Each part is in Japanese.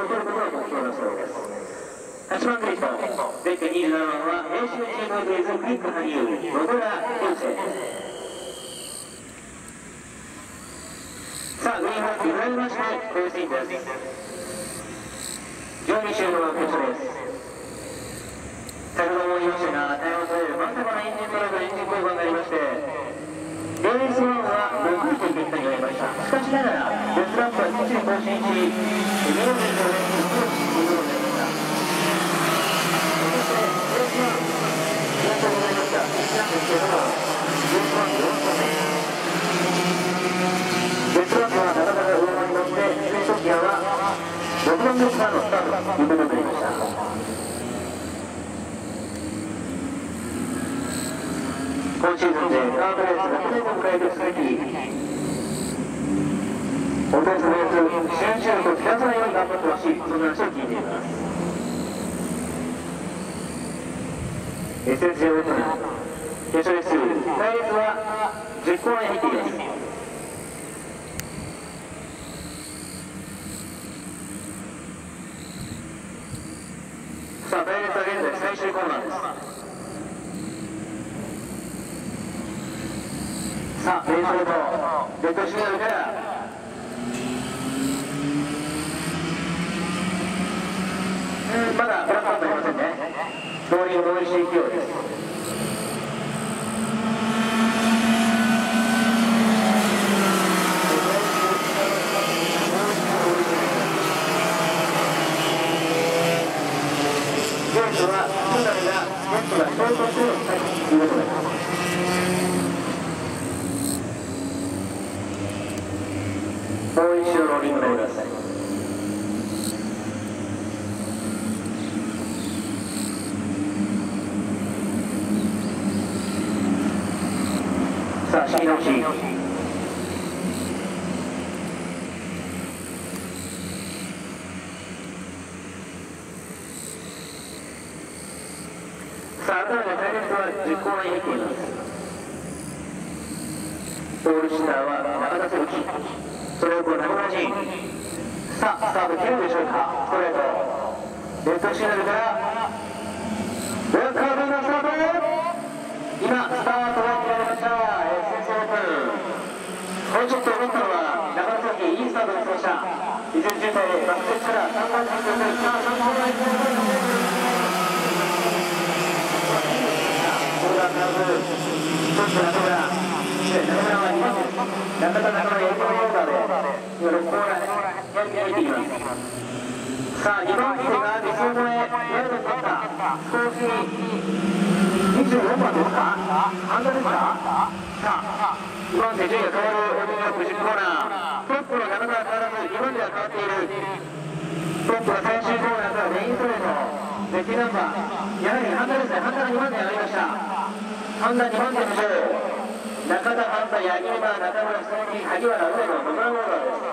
を取ることが目標だそうです。8番クリスト、ゼッケ27番は練習チームグレーズクリック羽生、野村流星です。さあ、グリーンハッピー裏ましてフルスイングです。12周の決勝です。先ほども言いましたが、タイムトレール、まさかのエンジントラブル、エンジン交換がありまして、レース1は6位という結果になりました。しかしながら、ベストラップは少し更新し、見事にレースを進むことになりました。そして、レース1、順調になりました。1なんですけれども、レース1、4勝目。ベストラップはなかなか上回りまして、スイートギアは6番目からのスタートということになりました。今シーズンでカートレース6年を迎える鈴木、お父さんのやつ、集中力を切らさないように頑張ってほしい、そんな話を聞いています。SSJ オープン決勝レース、第レースは10コーナーに入っています。さあ、第レースは現在最終コーナーです。さあ、レースロード、レッドシグナルから、まだブラックアウトありませんね。ローリング応援していくようです。ゲートは、シグナルが、ゲットが相当するということです。もう一周ローリングでください。さあ、仕切り直し。さあ、改めて隊列は10コーナーに入っています。ポールシターは中田鈴木。ストレートを中村陣。さあ、スタート切れるでしょうか。ストレート。レッドシグナルから、ブラックアウトのスタート。今、スタートが切られました。SSJ オープン。これちょっと思ったのは、中村鈴木、いいスタートにしました。依然渋滞でバックセットから3番に入っている。さあ、3番に入っている。オーダーカーブ。ちょっと中村。中村は2番です。中田中村エコーオーダーで今6コーナーに入っていきます。さあ、2番手が理想超え、ワイドになった。少し24番ですか、ハンダですか。さあ、2番手順位が変わるオープンアップ10コーナー。トップの中田は変わらず2番手は変わっている。トップが最終コーナーからメインストレートゼッケナンバー、やはりハンダですね。ハンダが2番手に上がりました。ハンダ2番手の勝利、中田、半田、八木馬、中村、鈴木、萩原、上野、野村オーダーです。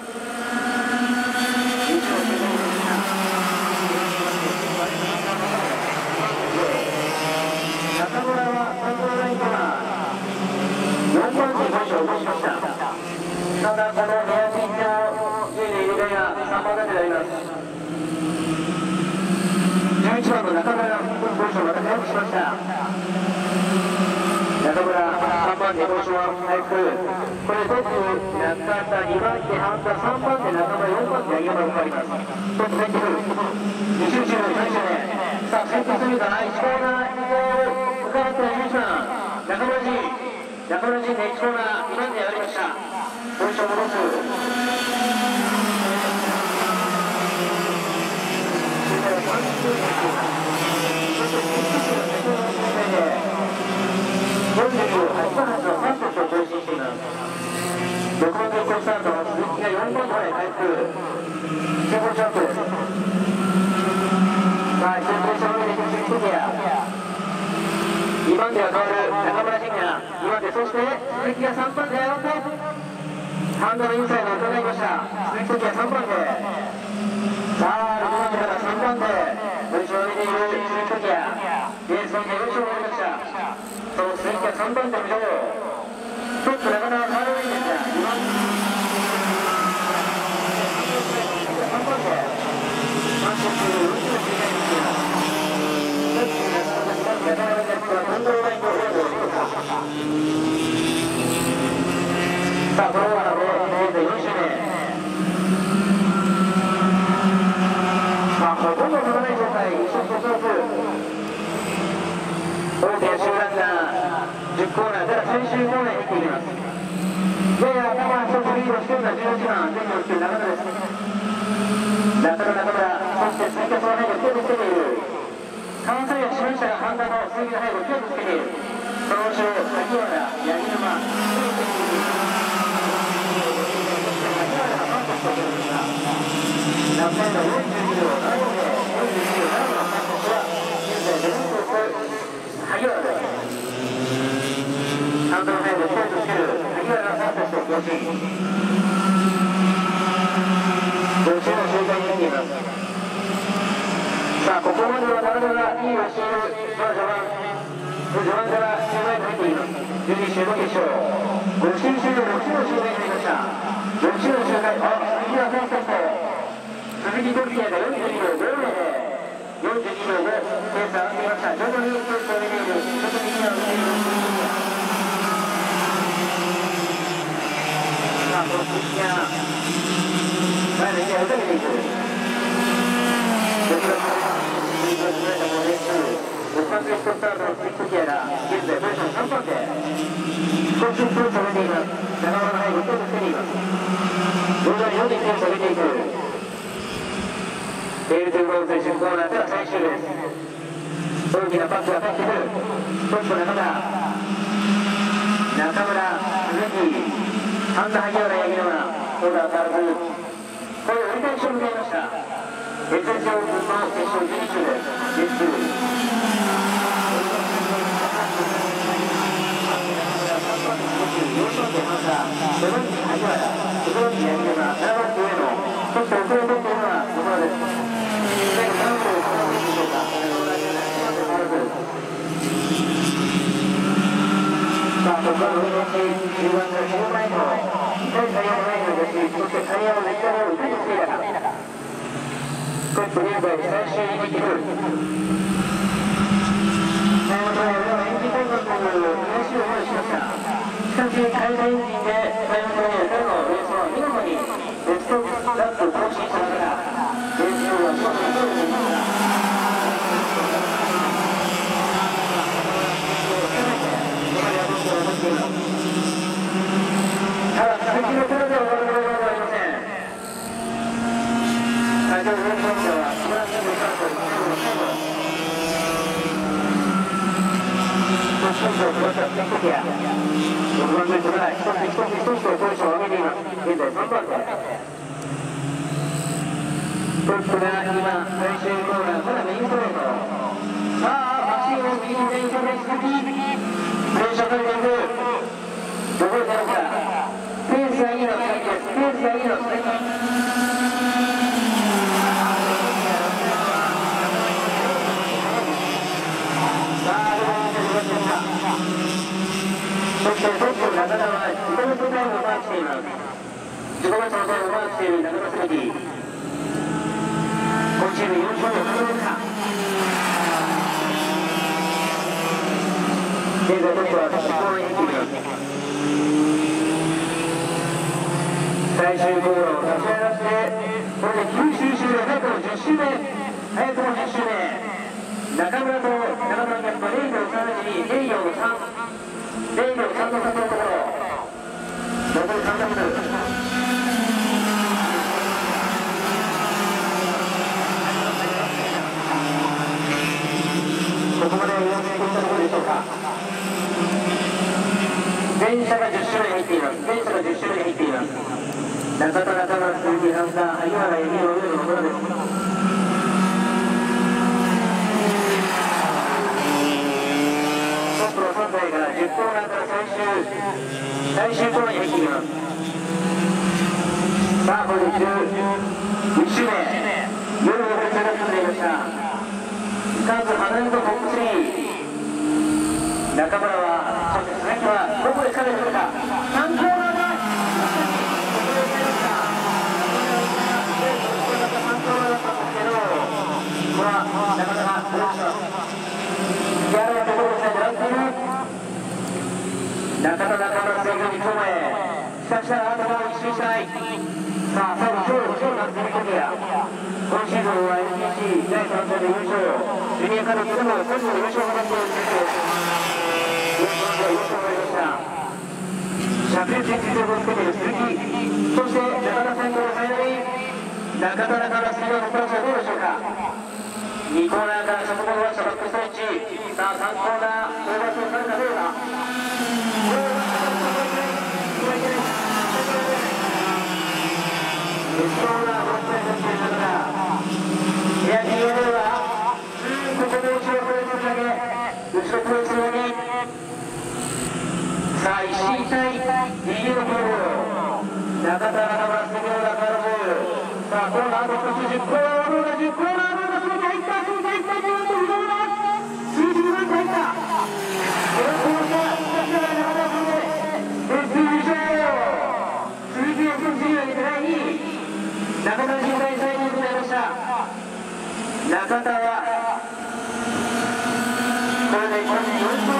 中村はコントロールラインから4番手にポジションを落としました。ただ、このヘアピンの順位の入れ替えが3番手になります。11番の中村がポジションをまた回復しました。中村、3番手、ポジションは回復。これトップ、中田、2番手、半田、3番手、中村、4番手、八木山が変わります。トップ先頭、2周中の最初で、さあ、先頭するか、1コーナー、深かった11番、中村陣。中村陣で1コーナー、2番手上がりました。ポジション戻す。42秒88の3セットを更新しています。6番ゲットスタートの鈴木が4番手へ回復。セコンドジャンプです。さあ、一応プレッシャーを受けていく鈴木時也。2番手が変わる中村陣が2番手、そして鈴木が3番手上がって、ハンドのインサイドを伺いました。鈴木時也3番手。さあ、6番手から3番手、ポジションを上げている鈴木時也。レースの手後ろを回りました。その鈴木が3番手の女王。トップなかなか変わらないんですが、2番手。3番手。 さあ、このままで現在4周目。ほとんど飛ばない状態、一緒に遅く大きな集団が10コーナーから最終コーナーに行っていきます。やや頭一つリードしているのは18番、前後をしている中田です。中田、そして追加その背後手をつけている。関西をしましたが、半田の鈴木の背後手をつけている。その後ろ、萩原、八木沼、夏の42秒7で42秒7の韓国は現在レベルトップ萩原です。ハンドルメイド1人とつける萩原がサーフェスを更新。50の周回に入っています。さあ、ここまでは長田がリードしている。序盤から周回に入っています。12周の決勝。5周周で6周の周回になりました。6周の周回、杉原選手と鈴木ゴルキアが42秒50で42秒5ペース上がっていました。徐々にペースを上げている。徐々にギアを上げている。さあ、この鈴木が前のギアを下げていく。6番ベストスタートの鈴木ゴルキアが現在ポジション3番で少しずつペースを上げています。長尾の背後をつけています。徐々にペースを上げていく。テールトゥーゴール選手コーナーでは最終です。大きなパスが入ってくる。トップ中田、中村、鈴木、半田、萩原、八木沼、オーダー変わらず、これ折り返しを迎えました。別々オープンの決勝12周です。4番手半田、5番手萩原、6番手八木沼、7番手上野、そして遅れを取っているのは野村です。さあ、ここは乗り出し、10番から10枚の左タイヤの前の出し、そしてタイヤの内側をいかにしていたか。トップ現在最終に入ってくる。タイヤの前はエンジン交換という練習を用意しました。しかし、改善エンジンでタイヤの前からのレースは見事にベストラップ更新しましたが、レース上は見事にゴールできました。ただ、先のプロでは終わることはありません。会場のレースマンでは素晴らしいレースマンと少しを飛ばしたステッキや6番目から一つとポジションを上げています。現在3番手。トップが今最終コーナーからメインストレート。さあ、足を右にメインストレート先プレッシャーかけていく。どこで出るか。ペースがいいのは先です。ペースがいいのは先です。そしてトップ中田は自己ベストタイムをマークしています。自己ベストのタイムをマークしている中田鈴木。今チーム4勝を数えるか。現在トップは10コーナーに入っています。最終コーナーを立ち上がってこれで9周終了。早くも10周目。早くも10周目。中村と中田のギャップは0秒32、0秒の3。0秒3の差というところ。残り3着。ここまで4名いったところでしょうか。全車が10周目に入っています。全車が10周目に入っています。中田、中村、鈴木、半田、萩原、八木の上野の村です。トップの3台が10コーナーから最終コーナーに入っています。さあ、これで11周目。夜の列車が進んでいました。数離れるとトップ3。中村は、そして鈴木はどこで勝てるのか。3コーナーで3コーナーだったんですけど、これはなかなかブロックします。やるやところで狙っている。中田、中村、鈴木に止め、 かしたらあともう1周しかない。さあ最後超が積み込みや今シーズンは NTC 第3戦で優勝、ジュニアカルツでも個人の優勝を果たしている選手です。優勝がありました。灼熱に実力をつけている鈴木、そして中田先頭の最大中田からスピードのプラスはどうでしょうか。2コーナーから外戻らしたバックストレッチ。さあ3コーナーオーバースをされたどうだ。ベストオーナーをお伝えさせていただきます。エアキーオーはここで後ろプレスだけ後ろプレスだけ。さあ一進一退右のボール中田から杉浦からボール。さあコーナーの少し10コーナーボールが10コーナーボールが数字入った数字入った10と不動だ数字2番入った。このコーナー中田中田君でベスト優勝鈴木康純也に第2位中田新大最後になりました。中田はこれで個人4勝になります。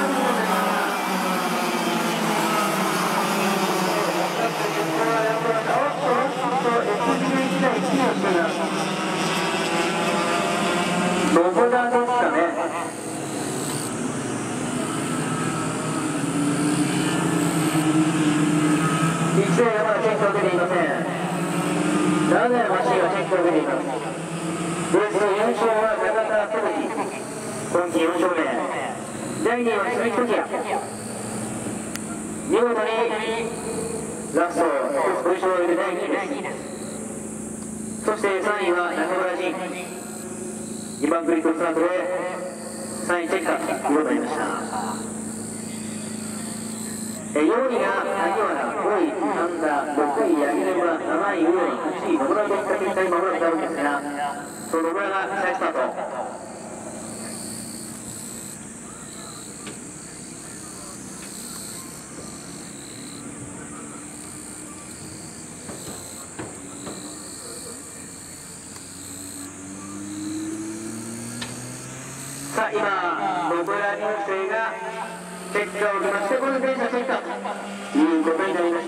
どこだですかね。一斉がまだチェックを受けていません。なぜマシンがチェックを受けています。レースの優勝は中田智樹、今季4勝目。第2位は鈴木時也。見事にラストポジションを入れて第2位です。そして3位は中村仁、2番クリックスタートで3位チェッカーということになりました。4位が萩原、5位神田、6位八木沼、7位上野、8位野村といった結果に間もなくなるんですが、その野村が再スタート。さあ今、野村流星がチェッカーを受けまして、これで電車チェッカーということになりました。